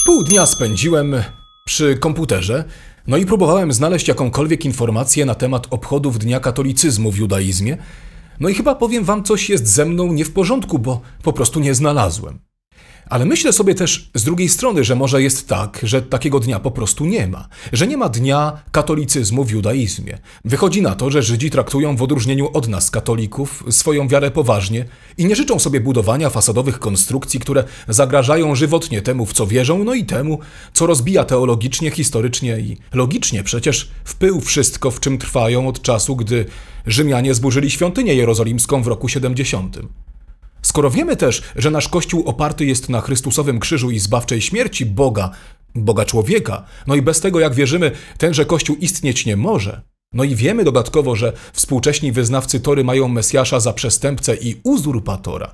Pół dnia spędziłem przy komputerze, no i próbowałem znaleźć jakąkolwiek informację na temat obchodów Dnia Katolicyzmu w judaizmie. No i chyba powiem wam, coś jest ze mną nie w porządku, bo po prostu nie znalazłem. Ale myślę sobie też z drugiej strony, że może jest tak, że takiego dnia po prostu nie ma. Że nie ma Dnia Katolicyzmu w judaizmie. Wychodzi na to, że Żydzi traktują w odróżnieniu od nas, katolików, swoją wiarę poważnie i nie życzą sobie budowania fasadowych konstrukcji, które zagrażają żywotnie temu, w co wierzą, no i temu, co rozbija teologicznie, historycznie i logicznie przecież w pył wszystko, w czym trwają od czasu, gdy Rzymianie zburzyli świątynię jerozolimską w roku 70. Skoro wiemy też, że nasz Kościół oparty jest na Chrystusowym krzyżu i zbawczej śmierci Boga człowieka, no i bez tego, jak wierzymy, tenże Kościół istnieć nie może, no i wiemy dodatkowo, że współcześni wyznawcy Tory mają Mesjasza za przestępcę i uzurpatora,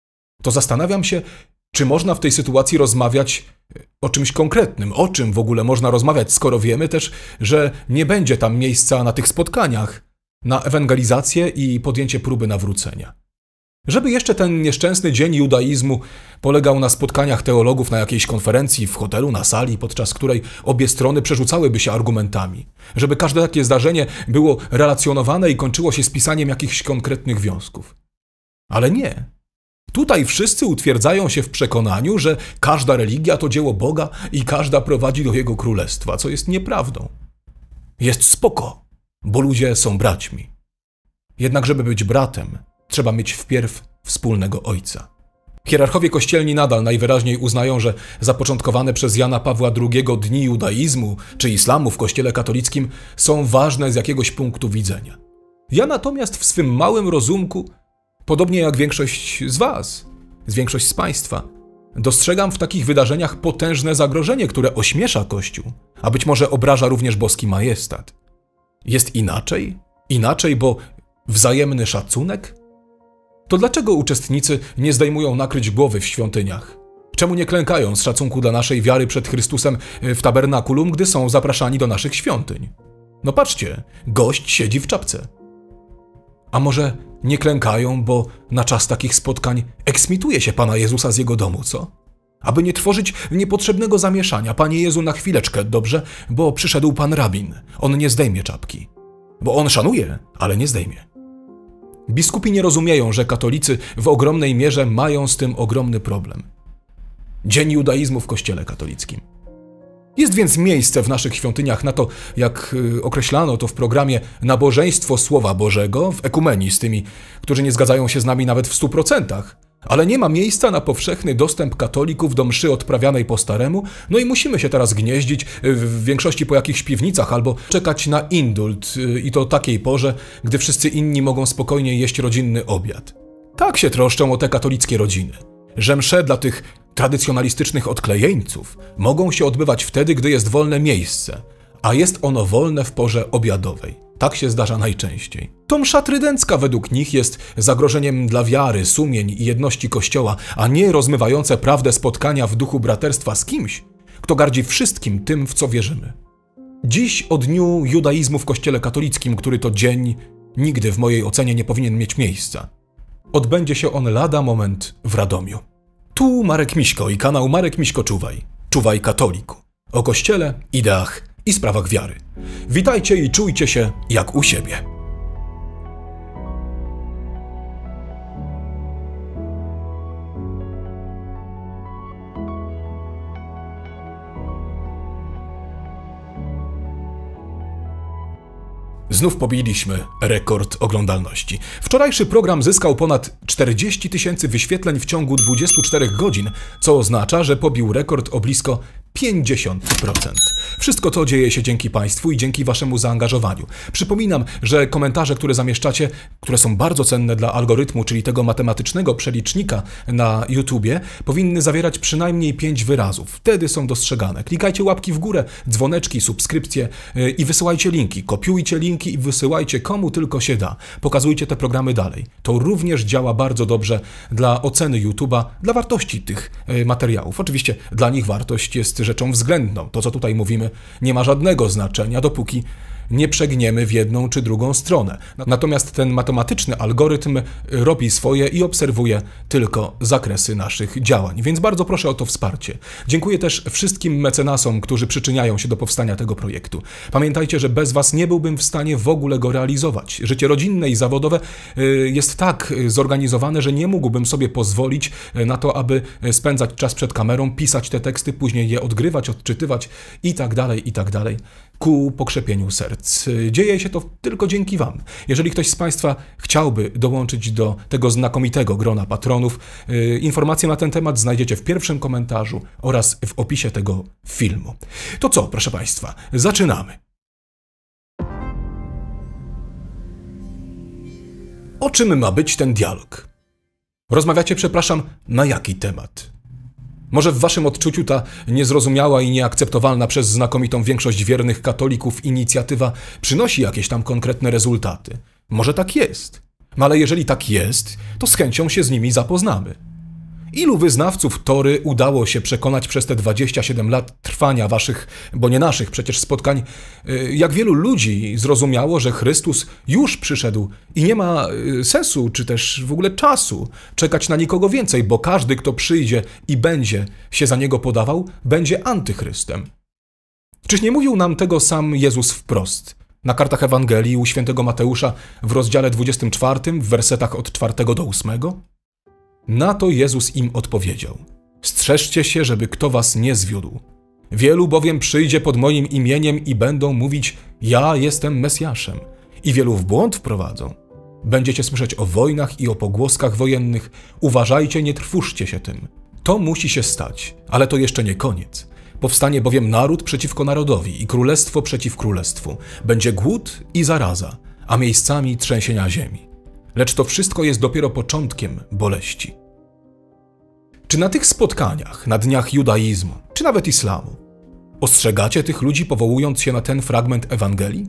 to zastanawiam się, czy można w tej sytuacji rozmawiać o czymś konkretnym, o czym w ogóle można rozmawiać, skoro wiemy też, że nie będzie tam miejsca na tych spotkaniach na ewangelizację i podjęcie próby nawrócenia. Żeby jeszcze ten nieszczęsny dzień judaizmu polegał na spotkaniach teologów na jakiejś konferencji, w hotelu, na sali, podczas której obie strony przerzucałyby się argumentami. Żeby każde takie zdarzenie było relacjonowane i kończyło się spisaniem jakichś konkretnych wniosków. Ale nie. Tutaj wszyscy utwierdzają się w przekonaniu, że każda religia to dzieło Boga i każda prowadzi do Jego królestwa, co jest nieprawdą. Jest spoko, bo ludzie są braćmi. Jednak żeby być bratem, trzeba mieć wpierw wspólnego ojca. Hierarchowie kościelni nadal najwyraźniej uznają, że zapoczątkowane przez Jana Pawła II dni judaizmu czy islamu w kościele katolickim są ważne z jakiegoś punktu widzenia. Ja natomiast w swym małym rozumku, podobnie jak większość z was, większość z państwa, dostrzegam w takich wydarzeniach potężne zagrożenie, które ośmiesza Kościół, a być może obraża również boski majestat. Jest inaczej? Inaczej, bo wzajemny szacunek? To dlaczego uczestnicy nie zdejmują nakryć głowy w świątyniach? Czemu nie klękają z szacunku dla naszej wiary przed Chrystusem w tabernakulum, gdy są zapraszani do naszych świątyń? No patrzcie, gość siedzi w czapce. A może nie klękają, bo na czas takich spotkań eksmituje się Pana Jezusa z Jego domu, co? Aby nie tworzyć niepotrzebnego zamieszania. Panie Jezu, na chwileczkę, dobrze? Bo przyszedł Pan rabin. On nie zdejmie czapki. Bo on szanuje, ale nie zdejmie. Biskupi nie rozumieją, że katolicy w ogromnej mierze mają z tym ogromny problem. Dzień judaizmu w Kościele katolickim. Jest więc miejsce w naszych świątyniach na to, jak określano to w programie, nabożeństwo Słowa Bożego w ekumenii z tymi, którzy nie zgadzają się z nami nawet w 100%. Ale nie ma miejsca na powszechny dostęp katolików do mszy odprawianej po staremu, no i musimy się teraz gnieździć w większości po jakichś piwnicach albo czekać na indult i to takiej porze, gdy wszyscy inni mogą spokojnie jeść rodzinny obiad. Tak się troszczą o te katolickie rodziny, że msze dla tych tradycjonalistycznych odklejeńców mogą się odbywać wtedy, gdy jest wolne miejsce, a jest ono wolne w porze obiadowej. Tak się zdarza najczęściej. To msza trydencka według nich jest zagrożeniem dla wiary, sumień i jedności Kościoła, a nie rozmywające prawdę spotkania w duchu braterstwa z kimś, kto gardzi wszystkim tym, w co wierzymy. Dziś o dniu judaizmu w Kościele katolickim, który to dzień nigdy w mojej ocenie nie powinien mieć miejsca. Odbędzie się on lada moment w Radomiu. Tu Marek Miśko i kanał Marek Miśko Czuwaj. Czuwaj katoliku. O Kościele, ideach i sprawach wiary. Witajcie i czujcie się jak u siebie. Znów pobiliśmy rekord oglądalności. Wczorajszy program zyskał ponad 40 000 wyświetleń w ciągu 24 godzin, co oznacza, że pobił rekord o blisko 50%. Wszystko to dzieje się dzięki Państwu i dzięki Waszemu zaangażowaniu. Przypominam, że komentarze, które zamieszczacie, które są bardzo cenne dla algorytmu, czyli tego matematycznego przelicznika na YouTubie, powinny zawierać przynajmniej 5 wyrazów. Wtedy są dostrzegane. Klikajcie łapki w górę, dzwoneczki, subskrypcje i wysyłajcie linki. Kopiujcie linki i wysyłajcie komu tylko się da. Pokazujcie te programy dalej. To również działa bardzo dobrze dla oceny YouTube'a, dla wartości tych materiałów. Oczywiście dla nich wartość jest rzeczą względną. To, co tutaj mówimy, nie ma żadnego znaczenia, dopóki nie przegniemy w jedną czy drugą stronę. Natomiast ten matematyczny algorytm robi swoje i obserwuje tylko zakresy naszych działań. Więc bardzo proszę o to wsparcie. Dziękuję też wszystkim mecenasom, którzy przyczyniają się do powstania tego projektu. Pamiętajcie, że bez was nie byłbym w stanie w ogóle go realizować. Życie rodzinne i zawodowe jest tak zorganizowane, że nie mógłbym sobie pozwolić na to, aby spędzać czas przed kamerą, pisać te teksty, później je odgrywać, odczytywać i tak dalej, ku pokrzepieniu serc. Dzieje się to tylko dzięki wam. Jeżeli ktoś z państwa chciałby dołączyć do tego znakomitego grona patronów, informacje na ten temat znajdziecie w pierwszym komentarzu oraz w opisie tego filmu. To co, proszę państwa, zaczynamy. O czym ma być ten dialog? Rozmawiacie, przepraszam, na jaki temat? Może w waszym odczuciu ta niezrozumiała i nieakceptowalna przez znakomitą większość wiernych katolików inicjatywa przynosi jakieś tam konkretne rezultaty. Może tak jest. Ale jeżeli tak jest, to z chęcią się z nimi zapoznamy. Ilu wyznawców Tory udało się przekonać przez te 27 lat trwania waszych, bo nie naszych przecież spotkań, jak wielu ludzi zrozumiało, że Chrystus już przyszedł i nie ma sensu, czy też w ogóle czasu czekać na nikogo więcej, bo każdy, kto przyjdzie i będzie się za Niego podawał, będzie antychrystem. Czyż nie mówił nam tego sam Jezus wprost? Na kartach Ewangelii u świętego Mateusza w rozdziale 24, w wersetach od 4 do 8? Na to Jezus im odpowiedział: strzeżcie się, żeby kto was nie zwiódł. Wielu bowiem przyjdzie pod moim imieniem i będą mówić: ja jestem Mesjaszem, i wielu w błąd wprowadzą. Będziecie słyszeć o wojnach i o pogłoskach wojennych. Uważajcie, nie trwóżcie się tym. To musi się stać, ale to jeszcze nie koniec. Powstanie bowiem naród przeciwko narodowi i królestwo przeciw królestwu. Będzie głód i zaraza, a miejscami trzęsienia ziemi. Lecz to wszystko jest dopiero początkiem boleści. Czy na tych spotkaniach, na dniach judaizmu, czy nawet islamu, ostrzegacie tych ludzi, powołując się na ten fragment Ewangelii?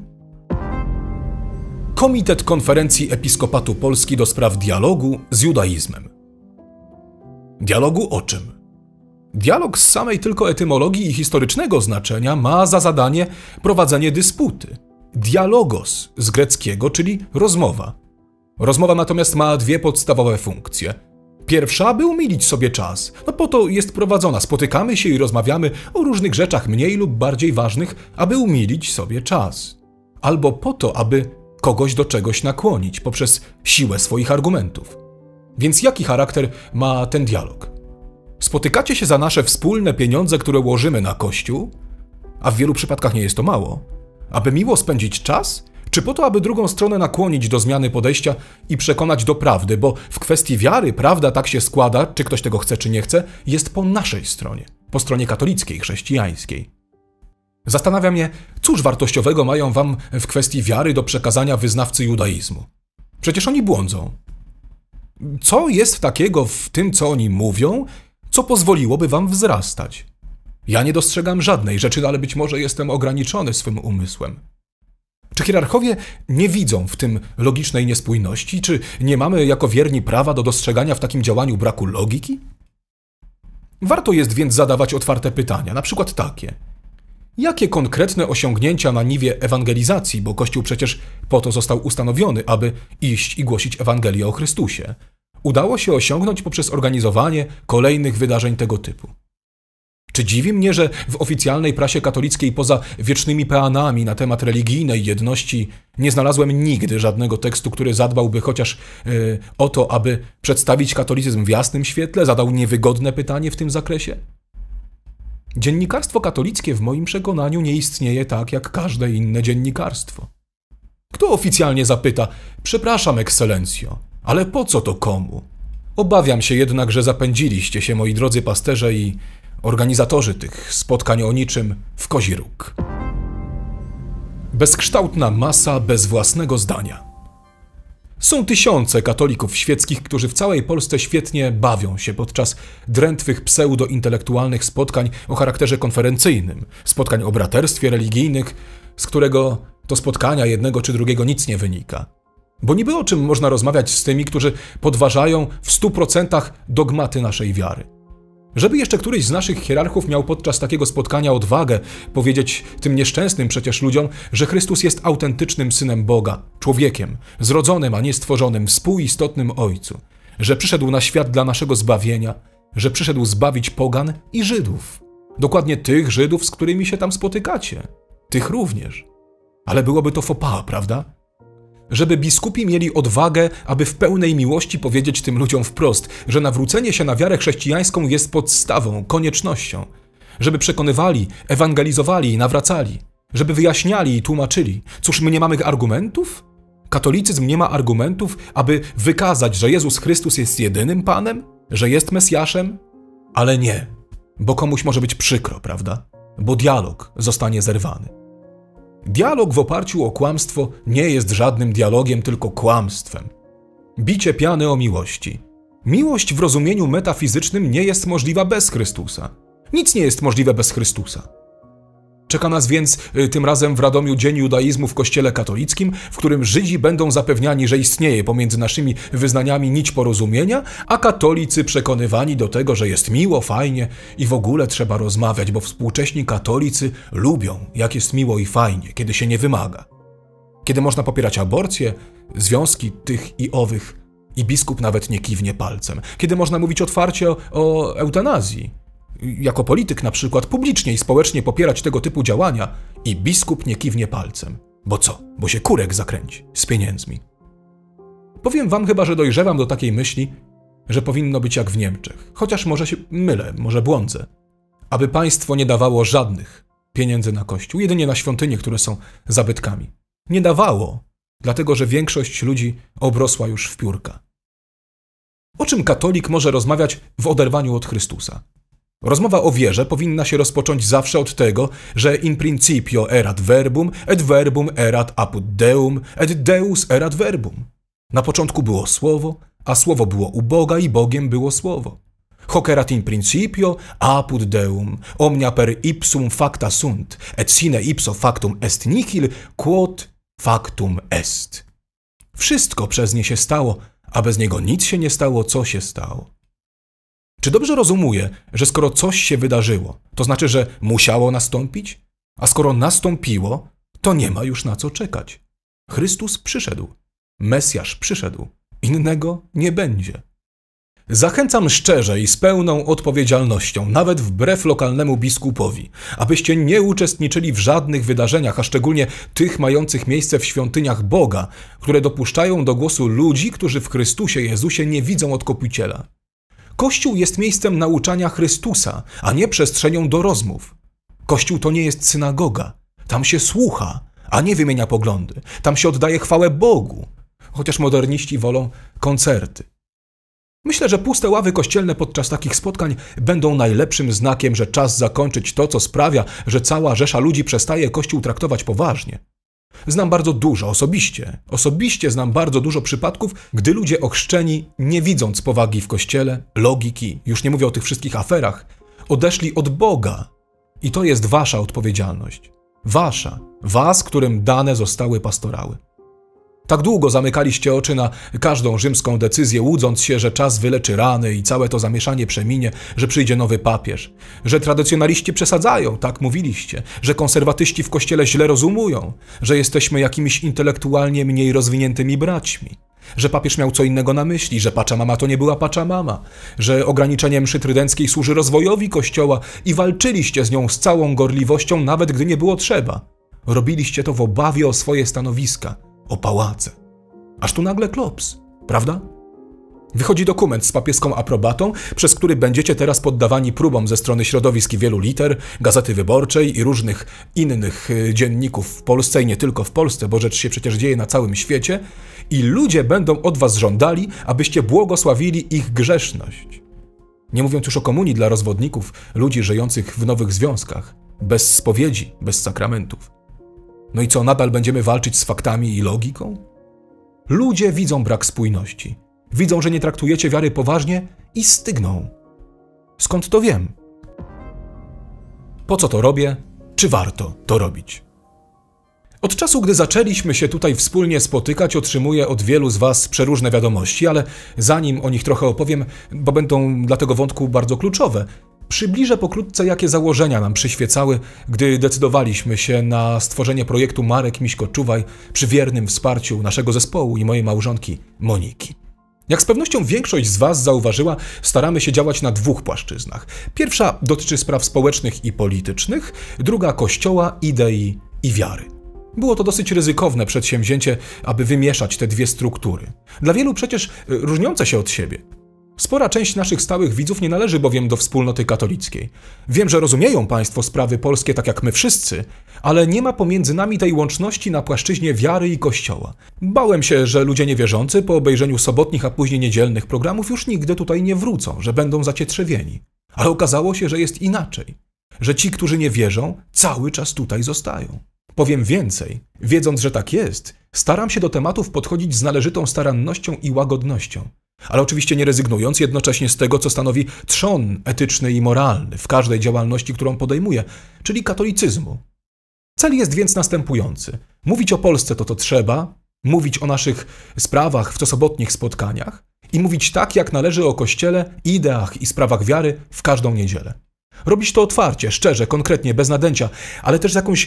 Komitet Konferencji Episkopatu Polski do spraw dialogu z judaizmem. Dialogu o czym? Dialog z samej tylko etymologii i historycznego znaczenia ma za zadanie prowadzenie dysputy. Dialogos z greckiego, czyli rozmowa. Rozmowa natomiast ma dwie podstawowe funkcje. Pierwsza, by umilić sobie czas. Po to jest prowadzona. Spotykamy się i rozmawiamy o różnych rzeczach mniej lub bardziej ważnych, aby umilić sobie czas. Albo po to, aby kogoś do czegoś nakłonić poprzez siłę swoich argumentów. Więc jaki charakter ma ten dialog? Spotykacie się za nasze wspólne pieniądze, które łożymy na Kościół, a w wielu przypadkach nie jest to mało, aby miło spędzić czas? Czy po to, aby drugą stronę nakłonić do zmiany podejścia i przekonać do prawdy, bo w kwestii wiary prawda tak się składa, czy ktoś tego chce, czy nie chce, jest po naszej stronie, po stronie katolickiej, chrześcijańskiej. Zastanawia mnie, cóż wartościowego mają wam w kwestii wiary do przekazania wyznawcy judaizmu? Przecież oni błądzą. Co jest takiego w tym, co oni mówią, co pozwoliłoby wam wzrastać? Ja nie dostrzegam żadnej rzeczy, ale być może jestem ograniczony swym umysłem. Czy hierarchowie nie widzą w tym logicznej niespójności? Czy nie mamy jako wierni prawa do dostrzegania w takim działaniu braku logiki? Warto jest więc zadawać otwarte pytania, na przykład takie. Jakie konkretne osiągnięcia na niwie ewangelizacji, bo Kościół przecież po to został ustanowiony, aby iść i głosić Ewangelię o Chrystusie, udało się osiągnąć poprzez organizowanie kolejnych wydarzeń tego typu? Czy dziwi mnie, że w oficjalnej prasie katolickiej poza wiecznymi peanami na temat religijnej jedności nie znalazłem nigdy żadnego tekstu, który zadbałby chociaż o to, aby przedstawić katolicyzm w jasnym świetle, zadał niewygodne pytanie w tym zakresie? Dziennikarstwo katolickie w moim przekonaniu nie istnieje tak jak każde inne dziennikarstwo. Kto oficjalnie zapyta: przepraszam, ekscelencjo, ale po co to komu? Obawiam się jednak, że zapędziliście się, moi drodzy pasterze i organizatorzy tych spotkań o niczym w kozi róg. Bezkształtna masa bez własnego zdania. Są tysiące katolików świeckich, którzy w całej Polsce świetnie bawią się podczas drętwych pseudo-intelektualnych spotkań o charakterze konferencyjnym, spotkań o braterstwie religijnych, z którego to spotkania jednego czy drugiego nic nie wynika. Bo niby o czym można rozmawiać z tymi, którzy podważają w 100% dogmaty naszej wiary? Żeby jeszcze któryś z naszych hierarchów miał podczas takiego spotkania odwagę powiedzieć tym nieszczęsnym przecież ludziom, że Chrystus jest autentycznym Synem Boga, człowiekiem, zrodzonym, a nie stworzonym, współistotnym Ojcu, że przyszedł na świat dla naszego zbawienia, że przyszedł zbawić pogan i Żydów. Dokładnie tych Żydów, z którymi się tam spotykacie. Tych również. Ale byłoby to faux pas, prawda? Żeby biskupi mieli odwagę, aby w pełnej miłości powiedzieć tym ludziom wprost, że nawrócenie się na wiarę chrześcijańską jest podstawą, koniecznością. Żeby przekonywali, ewangelizowali i nawracali. Żeby wyjaśniali i tłumaczyli. Cóż, my nie mamy argumentów? Katolicyzm nie ma argumentów, aby wykazać, że Jezus Chrystus jest jedynym Panem? Że jest Mesjaszem? Ale nie, bo komuś może być przykro, prawda? Bo dialog zostanie zerwany. Dialog w oparciu o kłamstwo nie jest żadnym dialogiem, tylko kłamstwem. Bicie piany o miłości. Miłość w rozumieniu metafizycznym nie jest możliwa bez Chrystusa. Nic nie jest możliwe bez Chrystusa. Czeka nas więc tym razem w Radomiu Dzień Judaizmu w Kościele katolickim, w którym Żydzi będą zapewniani, że istnieje pomiędzy naszymi wyznaniami nić porozumienia, a katolicy przekonywani do tego, że jest miło, fajnie i w ogóle trzeba rozmawiać, bo współcześni katolicy lubią, jak jest miło i fajnie, kiedy się nie wymaga. Kiedy można popierać aborcję, związki tych i owych i biskup nawet nie kiwnie palcem. Kiedy można mówić otwarcie o eutanazji. Jako polityk na przykład publicznie i społecznie popierać tego typu działania i biskup nie kiwnie palcem. Bo co? Bo się kurek zakręci z pieniędzmi. Powiem wam chyba, że dojrzewam do takiej myśli, że powinno być jak w Niemczech. Chociaż może się mylę, może błądzę. Aby państwo nie dawało żadnych pieniędzy na kościół, jedynie na świątynie, które są zabytkami. Nie dawało, dlatego że większość ludzi obrosła już w piórka. O czym katolik może rozmawiać w oderwaniu od Chrystusa? Rozmowa o wierze powinna się rozpocząć zawsze od tego, że in principio erat verbum, et verbum erat apud Deum, et Deus erat verbum. Na początku było Słowo, a Słowo było u Boga i Bogiem było Słowo. Hoc erat in principio apud Deum, omnia per ipsum facta sunt, et sine ipso factum est nihil, quod factum est. Wszystko przez nie się stało, a bez niego nic się nie stało, co się stało. Czy dobrze rozumuję, że skoro coś się wydarzyło, to znaczy, że musiało nastąpić? A skoro nastąpiło, to nie ma już na co czekać. Chrystus przyszedł. Mesjasz przyszedł. Innego nie będzie. Zachęcam szczerze i z pełną odpowiedzialnością, nawet wbrew lokalnemu biskupowi, abyście nie uczestniczyli w żadnych wydarzeniach, a szczególnie tych mających miejsce w świątyniach Boga, które dopuszczają do głosu ludzi, którzy w Chrystusie Jezusie nie widzą odkupiciela. Kościół jest miejscem nauczania Chrystusa, a nie przestrzenią do rozmów. Kościół to nie jest synagoga. Tam się słucha, a nie wymienia poglądy. Tam się oddaje chwałę Bogu, chociaż moderniści wolą koncerty. Myślę, że puste ławy kościelne podczas takich spotkań będą najlepszym znakiem, że czas zakończyć to, co sprawia, że cała rzesza ludzi przestaje Kościół traktować poważnie. Znam bardzo dużo, osobiście znam bardzo dużo przypadków, gdy ludzie ochrzczeni, nie widząc powagi w Kościele, logiki, już nie mówię o tych wszystkich aferach, odeszli od Boga. I to jest wasza odpowiedzialność. Wasza. Was, którym dane zostały pastorały. Tak długo zamykaliście oczy na każdą rzymską decyzję, łudząc się, że czas wyleczy rany i całe to zamieszanie przeminie, że przyjdzie nowy papież, że tradycjonaliści przesadzają, tak mówiliście, że konserwatyści w Kościele źle rozumują, że jesteśmy jakimiś intelektualnie mniej rozwiniętymi braćmi, że papież miał co innego na myśli, że Pachamama to nie była Pachamama, że ograniczenie mszy trydenckiej służy rozwojowi Kościoła i walczyliście z nią z całą gorliwością, nawet gdy nie było trzeba. Robiliście to w obawie o swoje stanowiska, o pałace. Aż tu nagle klops, prawda? Wychodzi dokument z papieską aprobatą, przez który będziecie teraz poddawani próbom ze strony środowisk i wielu liter, Gazety Wyborczej i różnych innych dzienników w Polsce i nie tylko w Polsce, bo rzecz się przecież dzieje na całym świecie i ludzie będą od was żądali, abyście błogosławili ich grzeszność. Nie mówiąc już o komunii dla rozwodników, ludzi żyjących w nowych związkach, bez spowiedzi, bez sakramentów. No i co, nadal będziemy walczyć z faktami i logiką? Ludzie widzą brak spójności. Widzą, że nie traktujecie wiary poważnie i stygną. Skąd to wiem? Po co to robię? Czy warto to robić? Od czasu, gdy zaczęliśmy się tutaj wspólnie spotykać, otrzymuję od wielu z was przeróżne wiadomości, ale zanim o nich trochę opowiem, bo będą dla tego wątku bardzo kluczowe, przybliżę pokrótce, jakie założenia nam przyświecały, gdy decydowaliśmy się na stworzenie projektu Marek Miśko-Czuwaj przy wiernym wsparciu naszego zespołu i mojej małżonki Moniki. Jak z pewnością większość z was zauważyła, staramy się działać na dwóch płaszczyznach. Pierwsza dotyczy spraw społecznych i politycznych, druga Kościoła, idei i wiary. Było to dosyć ryzykowne przedsięwzięcie, aby wymieszać te dwie struktury. Dla wielu przecież różniące się od siebie. Spora część naszych stałych widzów nie należy bowiem do wspólnoty katolickiej. Wiem, że rozumieją państwo sprawy polskie tak jak my wszyscy, ale nie ma pomiędzy nami tej łączności na płaszczyźnie wiary i Kościoła. Bałem się, że ludzie niewierzący po obejrzeniu sobotnich, a później niedzielnych programów już nigdy tutaj nie wrócą, że będą zacietrzewieni. Ale okazało się, że jest inaczej. Że ci, którzy nie wierzą, cały czas tutaj zostają. Powiem więcej, wiedząc, że tak jest, staram się do tematów podchodzić z należytą starannością i łagodnością. Ale oczywiście nie rezygnując jednocześnie z tego, co stanowi trzon etyczny i moralny w każdej działalności, którą podejmuję, czyli katolicyzmu. Cel jest więc następujący. Mówić o Polsce to trzeba, mówić o naszych sprawach w cosobotnich spotkaniach i mówić tak, jak należy o Kościele, ideach i sprawach wiary w każdą niedzielę. Robić to otwarcie, szczerze, konkretnie, bez nadęcia, ale też z jakąś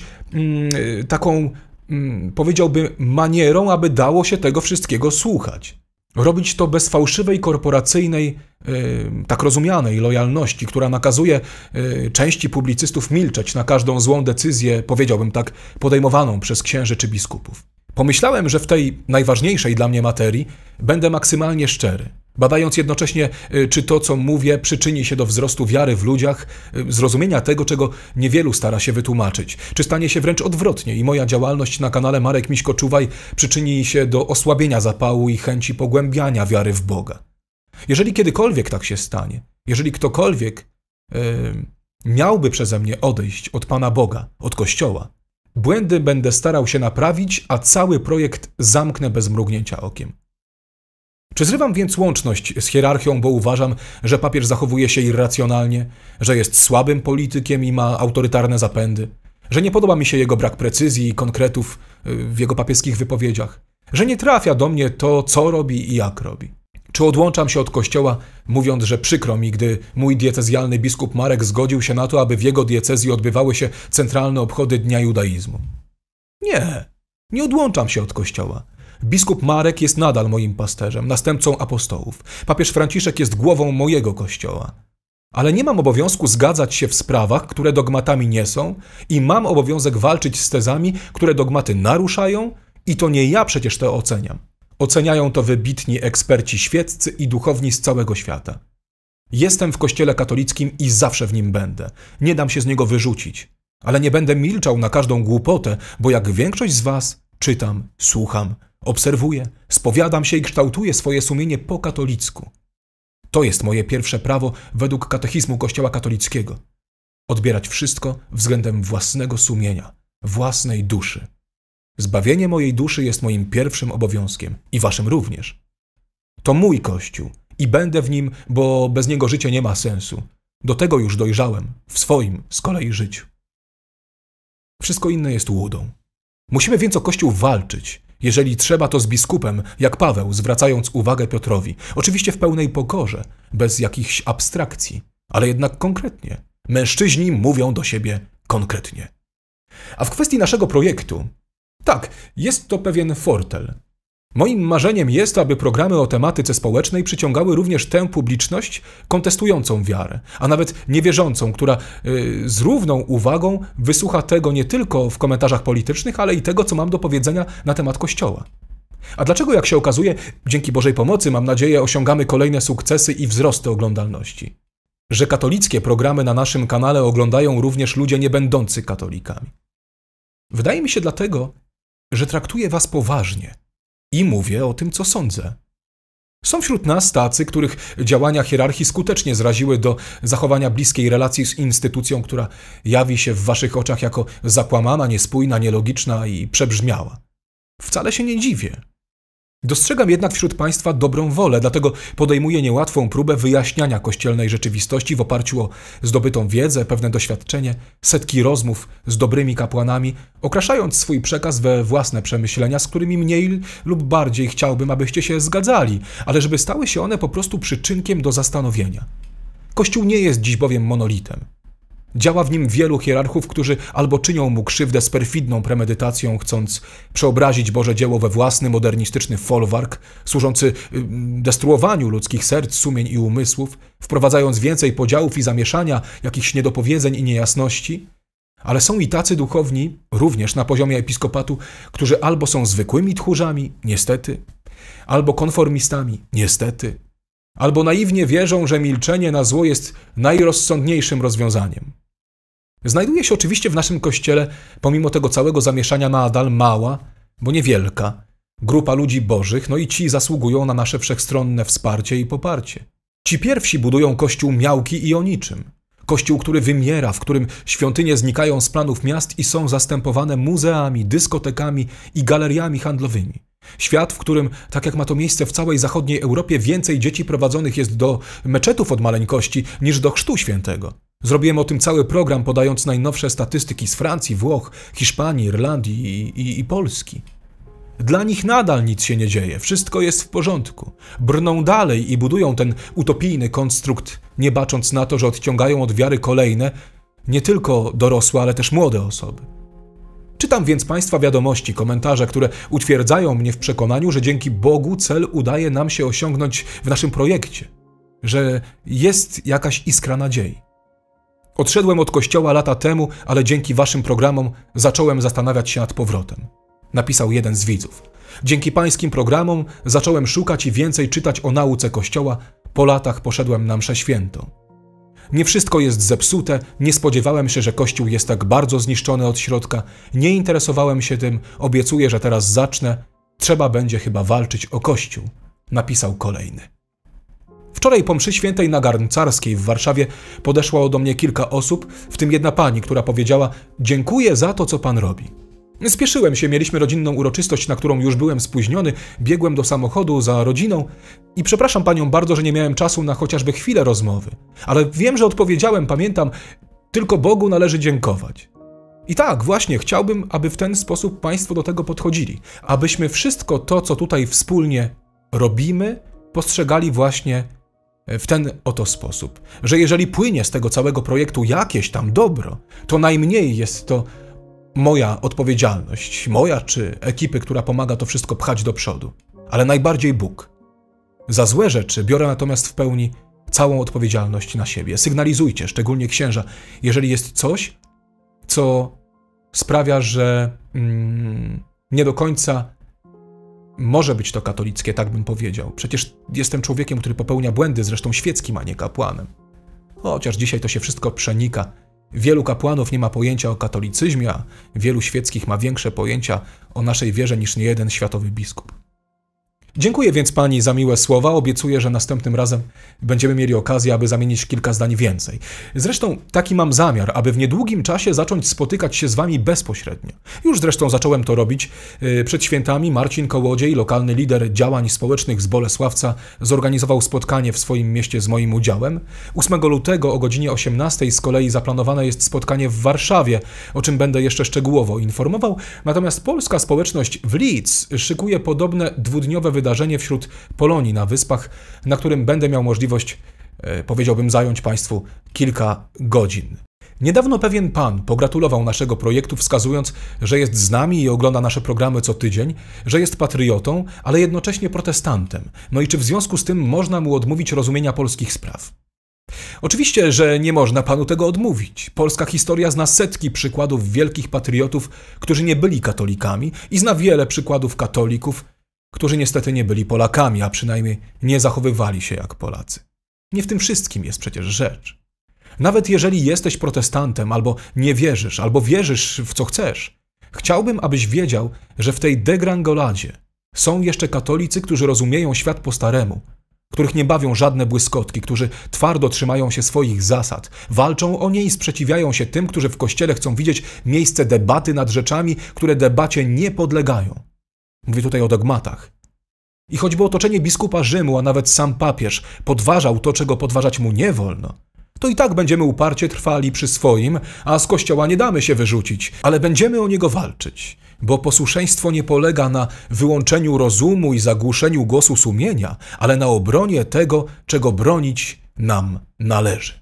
taką, powiedziałbym, manierą, aby dało się tego wszystkiego słuchać. Robić to bez fałszywej, korporacyjnej, tak rozumianej lojalności, która nakazuje części publicystów milczeć na każdą złą decyzję, powiedziałbym tak, podejmowaną przez księży czy biskupów. Pomyślałem, że w tej najważniejszej dla mnie materii będę maksymalnie szczery, badając jednocześnie, czy to, co mówię, przyczyni się do wzrostu wiary w ludziach, zrozumienia tego, czego niewielu stara się wytłumaczyć, czy stanie się wręcz odwrotnie i moja działalność na kanale Marek Miśko-Czuwaj przyczyni się do osłabienia zapału i chęci pogłębiania wiary w Boga. Jeżeli kiedykolwiek tak się stanie, jeżeli ktokolwiek miałby przeze mnie odejść od Pana Boga, od Kościoła, błędy będę starał się naprawić, a cały projekt zamknę bez mrugnięcia okiem. Czy zrywam więc łączność z hierarchią, bo uważam, że papież zachowuje się irracjonalnie, że jest słabym politykiem i ma autorytarne zapędy, że nie podoba mi się jego brak precyzji i konkretów w jego papieskich wypowiedziach, że nie trafia do mnie to, co robi i jak robi? Czy odłączam się od Kościoła, mówiąc, że przykro mi, gdy mój diecezjalny biskup Marek zgodził się na to, aby w jego diecezji odbywały się centralne obchody Dnia Judaizmu? Nie odłączam się od Kościoła. Biskup Marek jest nadal moim pasterzem, następcą apostołów. Papież Franciszek jest głową mojego Kościoła. Ale nie mam obowiązku zgadzać się w sprawach, które dogmatami nie są i mam obowiązek walczyć z tezami, które dogmaty naruszają i to nie ja przecież to oceniam. Oceniają to wybitni eksperci świeccy i duchowni z całego świata. Jestem w Kościele katolickim i zawsze w nim będę. Nie dam się z niego wyrzucić. Ale nie będę milczał na każdą głupotę, bo jak większość z was czytam, słucham, obserwuję, spowiadam się i kształtuję swoje sumienie po katolicku. To jest moje pierwsze prawo według katechizmu Kościoła katolickiego. Odbierać wszystko względem własnego sumienia, własnej duszy. Zbawienie mojej duszy jest moim pierwszym obowiązkiem i waszym również. To mój Kościół i będę w nim, bo bez niego życie nie ma sensu. Do tego już dojrzałem, w swoim z kolei życiu. Wszystko inne jest łudą. Musimy więc o Kościół walczyć, jeżeli trzeba to z biskupem, jak Paweł, zwracając uwagę Piotrowi. Oczywiście w pełnej pokorze, bez jakichś abstrakcji, ale jednak konkretnie. Mężczyźni mówią do siebie konkretnie. A w kwestii naszego projektu, tak, jest to pewien fortel. Moim marzeniem jest, aby programy o tematyce społecznej przyciągały również tę publiczność kontestującą wiarę, a nawet niewierzącą, która z równą uwagą wysłucha tego nie tylko w komentarzach politycznych, ale i tego, co mam do powiedzenia na temat Kościoła. A dlaczego, jak się okazuje, dzięki Bożej pomocy, mam nadzieję, osiągamy kolejne sukcesy i wzrosty oglądalności? Że katolickie programy na naszym kanale oglądają również ludzie niebędący katolikami. Wydaje mi się dlatego, że traktuję was poważnie i mówię o tym, co sądzę. Są wśród nas tacy, których działania hierarchii skutecznie zraziły do zachowania bliskiej relacji z instytucją, która jawi się w waszych oczach jako zakłamana, niespójna, nielogiczna i przebrzmiała. Wcale się nie dziwię. Dostrzegam jednak wśród Państwa dobrą wolę, dlatego podejmuję niełatwą próbę wyjaśniania kościelnej rzeczywistości w oparciu o zdobytą wiedzę, pewne doświadczenie, setki rozmów z dobrymi kapłanami, okraszając swój przekaz we własne przemyślenia, z którymi mniej lub bardziej chciałbym, abyście się zgadzali, ale żeby stały się one po prostu przyczynkiem do zastanowienia. Kościół nie jest dziś bowiem monolitem. Działa w nim wielu hierarchów, którzy albo czynią mu krzywdę z perfidną premedytacją, chcąc przeobrazić Boże dzieło we własny, modernistyczny folwark, służący destruowaniu ludzkich serc, sumień i umysłów, wprowadzając więcej podziałów i zamieszania, jakichś niedopowiedzeń i niejasności, ale są i tacy duchowni, również na poziomie episkopatu, którzy albo są zwykłymi tchórzami, niestety, albo konformistami, niestety, albo naiwnie wierzą, że milczenie na zło jest najrozsądniejszym rozwiązaniem. Znajduje się oczywiście w naszym kościele, pomimo tego całego zamieszania, nadal mała, bo niewielka, grupa ludzi bożych, no i ci zasługują na nasze wszechstronne wsparcie i poparcie. Ci pierwsi budują kościół miałki i o niczym. Kościół, który wymiera, w którym świątynie znikają z planów miast i są zastępowane muzeami, dyskotekami i galeriami handlowymi. Świat, w którym, tak jak ma to miejsce w całej zachodniej Europie, więcej dzieci prowadzonych jest do meczetów od maleńkości niż do chrztu świętego. Zrobiłem o tym cały program, podając najnowsze statystyki z Francji, Włoch, Hiszpanii, Irlandii i Polski. Dla nich nadal nic się nie dzieje, wszystko jest w porządku. Brną dalej i budują ten utopijny konstrukt, nie bacząc na to, że odciągają od wiary kolejne, nie tylko dorosłe, ale też młode osoby. Czytam więc Państwa wiadomości, komentarze, które utwierdzają mnie w przekonaniu, że dzięki Bogu cel udaje nam się osiągnąć w naszym projekcie, że jest jakaś iskra nadziei. Odszedłem od kościoła lata temu, ale dzięki Waszym programom zacząłem zastanawiać się nad powrotem. Napisał jeden z widzów. Dzięki Pańskim programom zacząłem szukać i więcej czytać o nauce Kościoła. Po latach poszedłem na mszę świętą. Nie wszystko jest zepsute, nie spodziewałem się, że Kościół jest tak bardzo zniszczony od środka, nie interesowałem się tym, obiecuję, że teraz zacznę. Trzeba będzie chyba walczyć o Kościół, napisał kolejny. Wczoraj po mszy świętej na Garncarskiej w Warszawie podeszło do mnie kilka osób, w tym jedna pani, która powiedziała: dziękuję za to, co pan robi. Spieszyłem się, mieliśmy rodzinną uroczystość, na którą już byłem spóźniony, biegłem do samochodu za rodziną i przepraszam panią bardzo, że nie miałem czasu na chociażby chwilę rozmowy. Ale wiem, że odpowiedziałem, pamiętam, tylko Bogu należy dziękować. I tak, właśnie, chciałbym, aby w ten sposób państwo do tego podchodzili, abyśmy wszystko to, co tutaj wspólnie robimy, postrzegali właśnie w ten oto sposób, że jeżeli płynie z tego całego projektu jakieś tam dobro, to najmniej jest to moja odpowiedzialność, moja czy ekipy, która pomaga to wszystko pchać do przodu, ale najbardziej Bóg. Za złe rzeczy biorę natomiast w pełni całą odpowiedzialność na siebie. Sygnalizujcie, szczególnie księża, jeżeli jest coś, co sprawia, że nie do końca może być to katolickie, tak bym powiedział. Przecież jestem człowiekiem, który popełnia błędy, zresztą świeckim, a nie kapłanem. Chociaż dzisiaj to się wszystko przenika. Wielu kapłanów nie ma pojęcia o katolicyzmie, a wielu świeckich ma większe pojęcia o naszej wierze niż niejeden światowy biskup. Dziękuję więc pani za miłe słowa. Obiecuję, że następnym razem będziemy mieli okazję, aby zamienić kilka zdań więcej. Zresztą taki mam zamiar, aby w niedługim czasie zacząć spotykać się z wami bezpośrednio. Już zresztą zacząłem to robić. Przed świętami Marcin Kołodziej, lokalny lider działań społecznych z Bolesławca, zorganizował spotkanie w swoim mieście z moim udziałem. 8 lutego o godzinie 18 z kolei zaplanowane jest spotkanie w Warszawie, o czym będę jeszcze szczegółowo informował. Natomiast polska społeczność w Leeds szykuje podobne dwudniowe wydarzenie wśród Polonii na Wyspach, na którym będę miał możliwość, powiedziałbym, zająć Państwu kilka godzin. Niedawno pewien pan pogratulował naszego projektu, wskazując, że jest z nami i ogląda nasze programy co tydzień, że jest patriotą, ale jednocześnie protestantem. No i czy w związku z tym można mu odmówić rozumienia polskich spraw? Oczywiście, że nie można panu tego odmówić. Polska historia zna setki przykładów wielkich patriotów, którzy nie byli katolikami, i zna wiele przykładów katolików, którzy niestety nie byli Polakami, a przynajmniej nie zachowywali się jak Polacy. Nie w tym wszystkim jest przecież rzecz. Nawet jeżeli jesteś protestantem, albo nie wierzysz, albo wierzysz w co chcesz, chciałbym, abyś wiedział, że w tej degrangoladzie są jeszcze katolicy, którzy rozumieją świat po staremu, których nie bawią żadne błyskotki, którzy twardo trzymają się swoich zasad, walczą o nie i sprzeciwiają się tym, którzy w Kościele chcą widzieć miejsce debaty nad rzeczami, które debacie nie podlegają. Mówię tutaj o dogmatach. I choćby otoczenie biskupa Rzymu, a nawet sam papież podważał to, czego podważać mu nie wolno, to i tak będziemy uparcie trwali przy swoim, a z Kościoła nie damy się wyrzucić, ale będziemy o niego walczyć, bo posłuszeństwo nie polega na wyłączeniu rozumu i zagłuszeniu głosu sumienia, ale na obronie tego, czego bronić nam należy.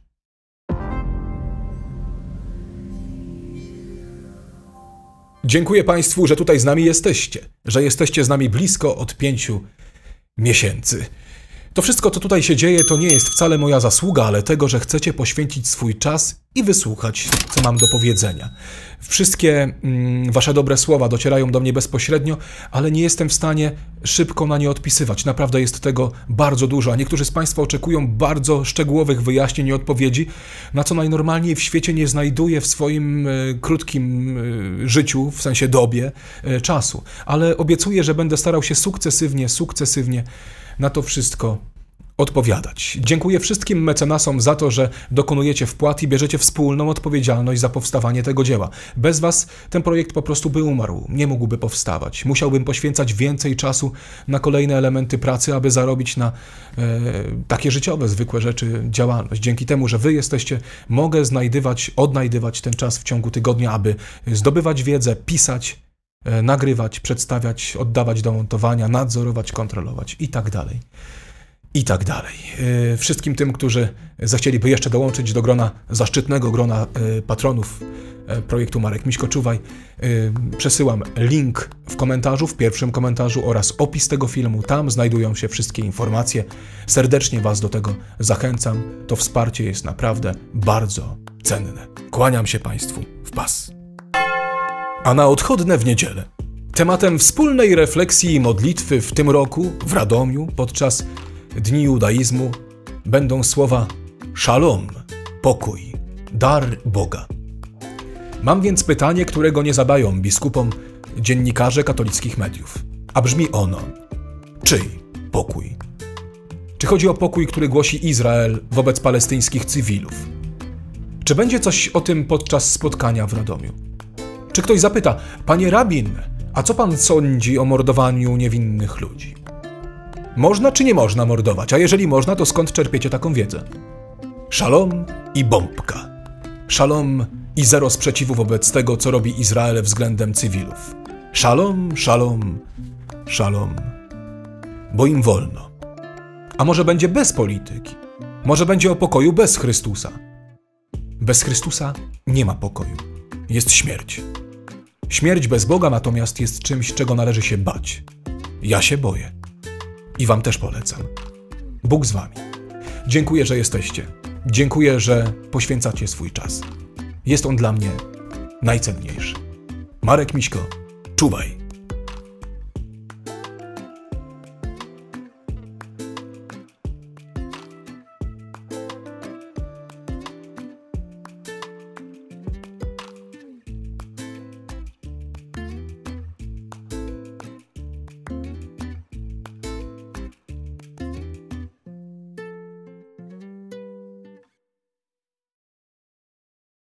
Dziękuję Państwu, że tutaj z nami jesteście, że jesteście z nami blisko od 5 miesięcy. To wszystko, co tutaj się dzieje, to nie jest wcale moja zasługa, ale tego, że chcecie poświęcić swój czas i wysłuchać, co mam do powiedzenia. Wszystkie wasze dobre słowa docierają do mnie bezpośrednio, ale nie jestem w stanie szybko na nie odpisywać. Naprawdę jest tego bardzo dużo, a niektórzy z Państwa oczekują bardzo szczegółowych wyjaśnień i odpowiedzi, na co najnormalniej w świecie nie znajduję w swoim krótkim życiu, w sensie dobie, czasu. Ale obiecuję, że będę starał się sukcesywnie na to wszystko odpowiadać. Dziękuję wszystkim mecenasom za to, że dokonujecie wpłat i bierzecie wspólną odpowiedzialność za powstawanie tego dzieła. Bez was ten projekt po prostu by umarł, nie mógłby powstawać. Musiałbym poświęcać więcej czasu na kolejne elementy pracy, aby zarobić na takie życiowe, zwykłe rzeczy, działalność. Dzięki temu, że wy jesteście, mogę odnajdywać ten czas w ciągu tygodnia, aby zdobywać wiedzę, pisać, nagrywać, przedstawiać, oddawać do montowania, nadzorować, kontrolować i tak dalej. I tak dalej. Wszystkim tym, którzy zechcieliby jeszcze dołączyć do zaszczytnego grona patronów projektu Marek Miśko Czuwaj, przesyłam link w komentarzu, w pierwszym komentarzu oraz opis tego filmu. Tam znajdują się wszystkie informacje. Serdecznie was do tego zachęcam. To wsparcie jest naprawdę bardzo cenne. Kłaniam się Państwu w pas. A na odchodne w niedzielę tematem wspólnej refleksji i modlitwy w tym roku w Radomiu podczas Dni Judaizmu będą słowa szalom, pokój, dar Boga. Mam więc pytanie, którego nie zadają biskupom dziennikarze katolickich mediów. A brzmi ono: czyj pokój? Czy chodzi o pokój, który głosi Izrael wobec palestyńskich cywilów? Czy będzie coś o tym podczas spotkania w Radomiu? Czy ktoś zapyta: panie rabin, a co pan sądzi o mordowaniu niewinnych ludzi? Można czy nie można mordować? A jeżeli można, to skąd czerpiecie taką wiedzę? Szalom i bombka. Szalom i zero sprzeciwu wobec tego, co robi Izrael względem cywilów. Szalom, szalom, szalom. Bo im wolno. A może będzie bez polityki? Może będzie o pokoju bez Chrystusa? Bez Chrystusa nie ma pokoju. Jest śmierć. Śmierć bez Boga natomiast jest czymś, czego należy się bać. Ja się boję. I wam też polecam. Bóg z wami. Dziękuję, że jesteście. Dziękuję, że poświęcacie swój czas. Jest on dla mnie najcenniejszy. Marek Miśko, czuwaj.